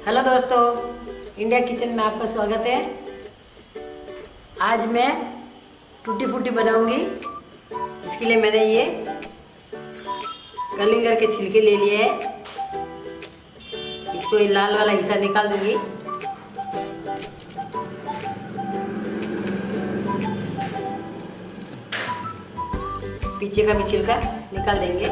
Hello दोस्तों, India kitchen में आपका स्वागत है। आज मैं टूटी फूटी बनाऊंगी। इसके लिए मैंने ये कलिंगर के छिलके ले लिए हैं। इसको ये लाल वाला हिस्सा निकाल दूंगी। पीछे का भी छिलका निकाल देंगे।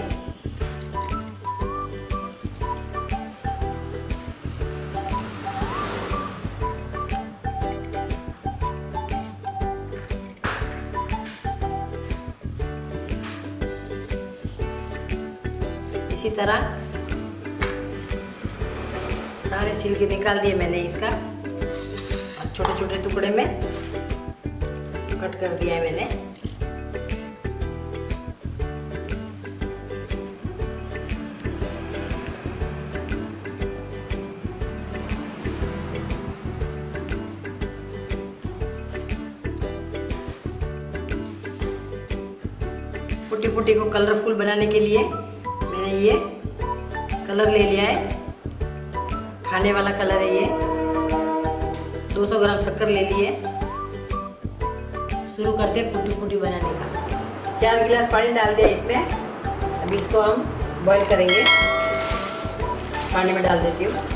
इसी तरह सारे छिलके निकाल दिए मैंने इसका, और छोटे छोटे टुकड़े में कट कर दिया है मैंने। फूटी फूटी को कलरफुल बनाने के लिए मैंने ये कलर ले लिया है, खाने वाला कलर है ये। 200 ग्राम शक्कर ले लिए। शुरू करते हैं फूटी फूटी बनाने का। 4 गिलास पानी डाल दिया इसमें। अभी इसको हम बॉईल करेंगे। पानी में डाल देती हूँ।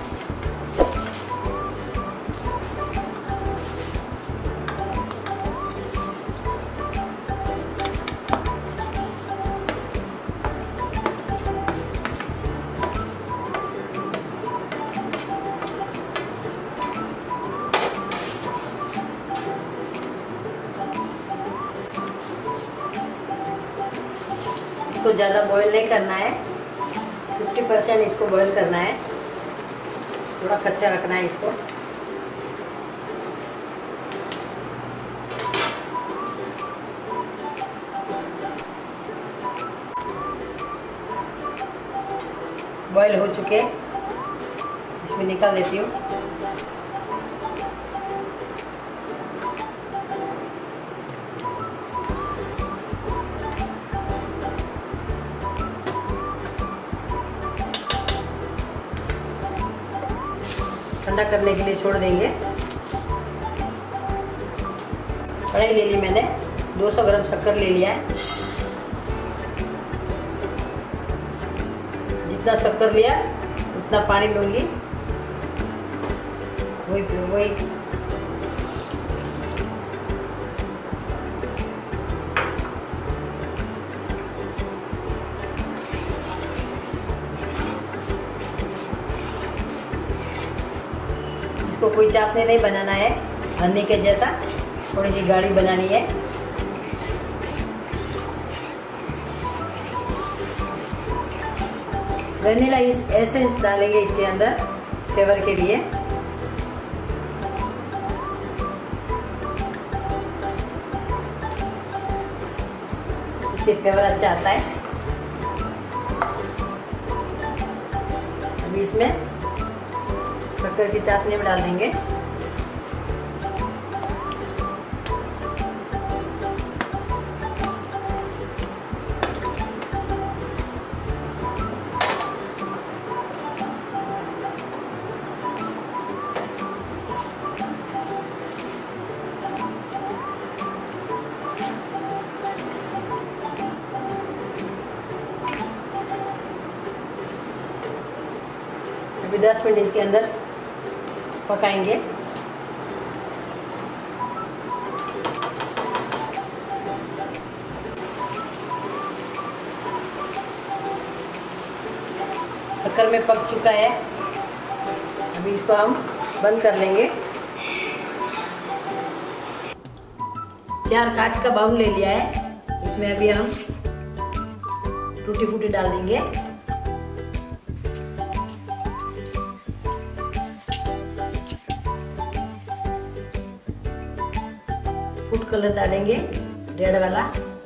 इसको ज़्यादा बॉईल नहीं करना है, 50% इसको बॉईल करना है। थोड़ा कच्चा रखना है इसको। बॉईल हो चुके, इसमें निकाल लेती हूँ। ठंडा करने के लिए छोड़ देंगे। कढ़ाई ले ली मैंने, 200 ग्राम शक्कर ले लिया है। जितना शक्कर लिया उतना पानी लूंगी। वही इसको कोई चाशनी नहीं बनाना है, हनी के जैसा थोड़ी सी गाढ़ी बनानी है। वनीला एसेंस डालेंगे इसके अंदर फ्लेवर के लिए। इससे फ्लेवर अच्छा आता है। अभी इसमें शक्कर की चाशनी में डाल देंगे। अभी 10 मिनट इसके अंदर पकाएंगे। शक्कर में पक चुका है। अभी इसको हम बंद कर लेंगे। 4 कांच का बाउल ले लिया है। इसमें अभी हम टूटी फूटी डाल देंगे। फूड कलर डालेंगे, रेड वाला,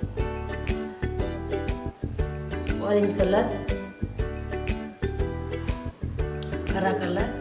ऑरेंज कलर, हरा कलर,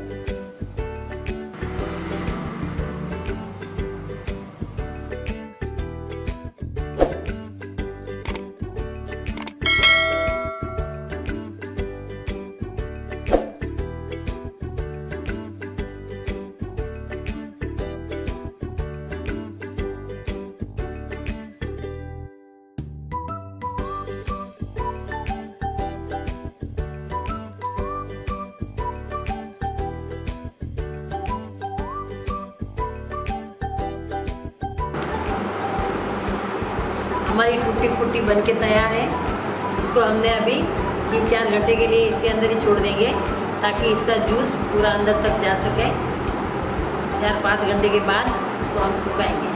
हमारी टूटी फूटी बन के तैयार है। इसको हमने अभी 3-4 घंटे के लिए इसके अंदर ही छोड़ देंगे ताकि इसका जूस पूरा अंदर तक जा सके। 4-5 घंटे के बाद इसको हम सुखाएंगे।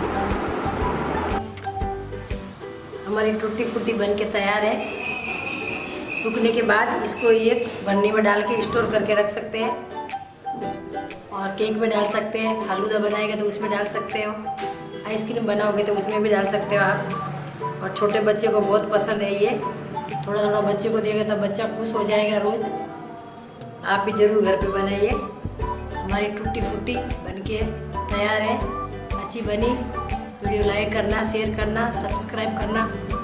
हमारी टूटी फूटी बन के तैयार है। सूखने के बाद इसको एक बर्नी में डाल के स्टोर करके रख सकते हैं और केक में डाल सकते हैं। फालूदा बनाएगा तो उसमें डाल सकते हो, आइसक्रीम बनाओगे तो उसमें भी डाल सकते हो आप। और छोटे बच्चे को बहुत पसंद है ये। थोड़ा थोड़ा बच्चे को देगा तो बच्चा खुश हो जाएगा रोज़। आप भी ज़रूर घर पे बनाइए। हमारी टूटी फूटी बनके तैयार है। अच्छी बनी। वीडियो लाइक करना, शेयर करना, सब्सक्राइब करना।